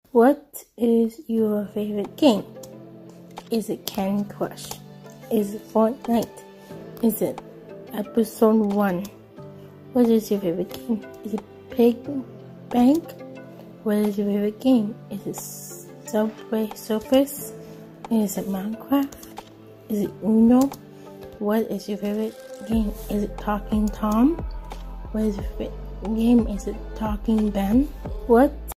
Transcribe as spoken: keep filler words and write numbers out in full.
What is your favorite game? Is it Candy Crush? Is it Fortnite? Is it Episode one? What is your favorite game? Is it Pig Bank? What is your favorite game? Is it Subway Surfers? Is it Minecraft? Is it Uno? What is your favorite game? Is it Talking Tom? What is your favorite game? Is it Talking Ben? What